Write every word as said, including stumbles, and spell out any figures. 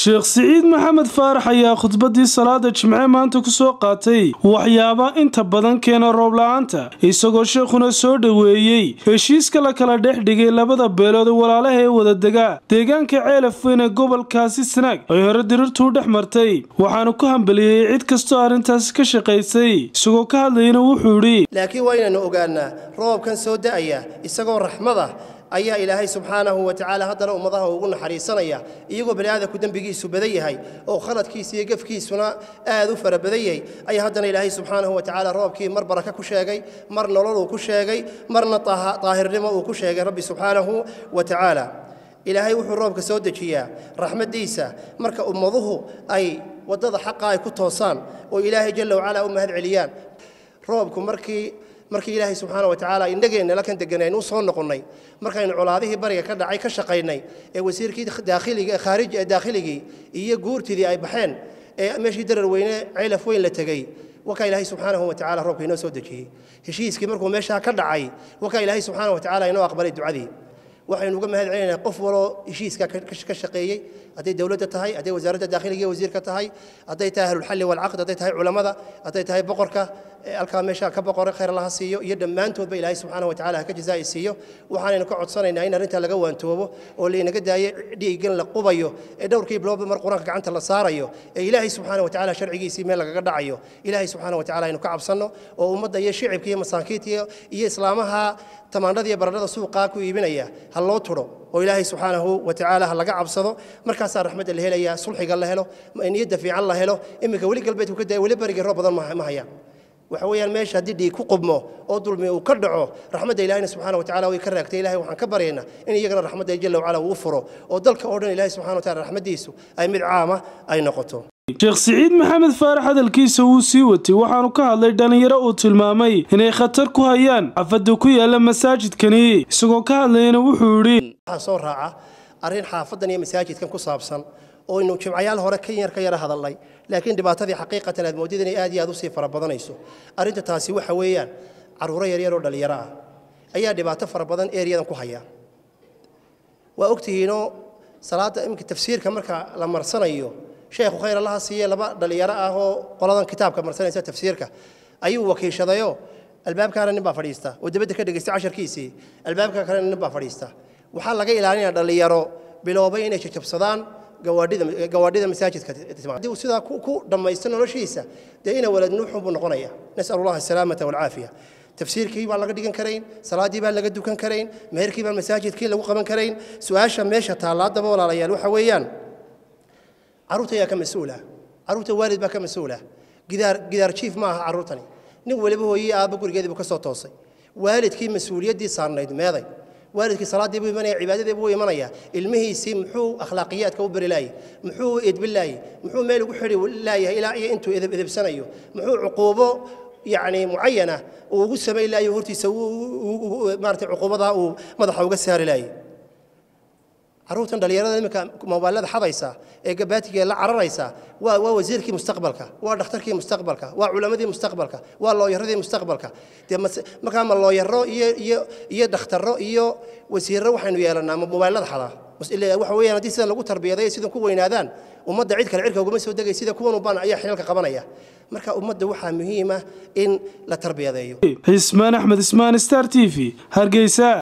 Sheekh Saciid Maxamed Faarax ayaa khudbadii salaada Jimcaha maanta ku soo qaatay waxyaabo inta badan keena roob la'aanta isagoo sheekhuna soo dhaweeyay heshiiska la kala dhexdhigay labada beelood walaalaha ee wada degaa deegaanka Ceelaf Weyn ee gobolkaasi Sanaag ay hore dirirtu dhex martay waxaana ku hambaliyay cid kastoo arintaas ka shaqeysay isagoo ka hadlayna wuxuu yiri laakiin waa inaan ogaanaa roobkan soo da'aya isagoo raxmada ayaa ilaahay subxaanahu wa ta'ala hadana ummadaha ugu naxariisanaya iyagoo balaada ku dambigiisu badan yahay oo khaladkiisa iyo gafkiisuna aad u fara badan yahay ayaa hadana ilaahay subxaanahu wa ta'ala roobkii mar baraka ku sheegay mar nolol uu ku sheegay marna taahirnimo uu ku sheegay rabbi subxaanahu wa ta'ala ilaahay wuxuu roobka soo dejiyaa raxmadiisa marka ummaduhu ay wadada xaqa ay ku toosaan oo ilaahay jalla wa ala u mahad celiyaan roobku markii markii ilaahay subxaanahu wa ta'ala indhageena la kan deganay inuu soo noqonay markaynu colaadihii bariga ka dhacay ka shaqaynay ee wasiirkii daaqiliga ee kharij ee daaqiligi iyo guurtidii ay baxeen ee meeshii darar weyne Ceelaf Weyn la tagay waka ilaahay subxaanahu wa ta'ala roobka inoo soo dejiyay heshiiskii markuu meesha ka dhacay waka ilaahay subxaanahu wa ta'ala inoo aqbalay ducadii waxaynu uga mahad celinaynaa qof walo heshiiska ka shaqeeyay haday dawladda tahay haday wasaaradda daaqiliga iyo wasiirka tahay haday tahay ahlul xalli wal aqd haday tahay culimada haday tahay boqorka alka meesha ka boqor khayr Allah siiyo iyo dhamaantood ba ilaahay subxaanahu wa ta'ala ka jazaa siiyo waxaanaynu ka codsanaynaa in arinta laga waantoobo oo leeynaga daayo dhiigan la qubayo ee dhowrkii bilowba mar quraanka gacanta la saarayo ee ilaahay subxaanahu wa ta'ala sharcigiisa meel laga dhacayo ilaahay subxaanahu wa ta'ala inuu ka cabsano oo ummadda iyo shicibka iyo masaakiinta iyo islaamaha tamaandhada iyo baradhada suuqa ku iibinaya hal loo turo oo ilaahay subxaanahu wa ta'ala laga cabsado markaas raxmad la helaya sulxiga la helo niyada fiican la helo imika wali galbeedku ka day wali bariga roob badan ma hayaan waxa weeyaan meesha hadii ku qubmo oo dulmi uu ka dhaco raxmada ilaahay subxaanahu wa ta'ala way ka raagtay ilaahay waxaan ka bareynaa in iyagana raxmada jalla wa ala uu furo oo dalka oo dhan ilaahay subxaanahu wa ta'ala raxmadiisu ay mid caama ay noqoto Sheekh Saciid Maxamed Faarax hadalkiisa uu sii watay waxaanu ka hadlay dhalinyaro uu tilmaamay inay khatar ku hayaan afada ku yaala masaajidkani isagoo ka hadlayna wuxuu yiri waxaan soo raaca arin xaafadan iyo masaajidkan ku saabsan oo inuu jimcayaal hore ka yar ka yara hadalay laakiin dhibaatadii xaqiiqatan aad moodideen aad iyo aad u sii fara badanayso arinta taasi waxa weeyaan caruuro yar yar oo dhalinyaro ah ayaa dhibaato fara badan eeriyadan ku haya waa ogtihiino salaada imka tafsiirka marka la marsanayo sheekhu khayr Allah siiye laba dhalinyaro ah oo qoladan kitaabka marsanaysa tafsiirka ayuu wakiishadayo albaabkaana nin baa fadhiista oo dibadda ka dhageysta casharkiisii albaabka kale nin baa fadhiista waxa laga ilaalinayaa dhalinyaro biloobay inay jabsadaan gawaadhida gawaadhida masaajidka hadii uu sida ku dhamaysto noloshiisa deena walad nuuxu buu noqonaya nasallallahu salaamata wal aafiya tafsiirkii baa laga dhigan karayn salaadii baa laga dukan karayn meherkii baa masaajidkii lagu qaban karayn su'aasha meesha taalaadaba walaalayaal waxa weeyaan caruurta yaa ka mas'uula caruurta waalid baa ka mas'uula gidaar gidaar chief ma aha caruurtani nin waliba hooyay aaba gurigeedii ka soo toosay waalidkii mas'uuliyadii saarnayd meeday waalidkii salaadii buu imanaya cibaadadii buu imanaya ilmihiisi muxuu akhlaaqiyadka u bari laayay muxuu edbilaayay muxuu meel ugu xiri laayay ilaa iyo intuu edeb edebsanayo muxuu uquubo يعني معينة وقصة ما إلا يهورتي سو مارت عقوبتها ومدحها وقصة هرلاي عروتن دليرة ذلك موبايلات حضيسة إجاباتك لا عرّيسة ووزيرك مستقبلك ودكتورك مستقبلك وعلماء مستقبلك والله يرضي مستقبلك مكان الله يرى ي ي دكتور ي وزير روح إنه يلا موبايلات حلا بس اللي وحوي أنا ديسنا لو تربية ذي سيدنا كوي نادان ومد عيد كالعركة وقوم يسوي دقي سيدا كون وبان أي حيلك قبنايا مركا ومد وحى مهمة إن لا تربية ذي اسمان أحمد اسمان ستار تي في هرقيسا.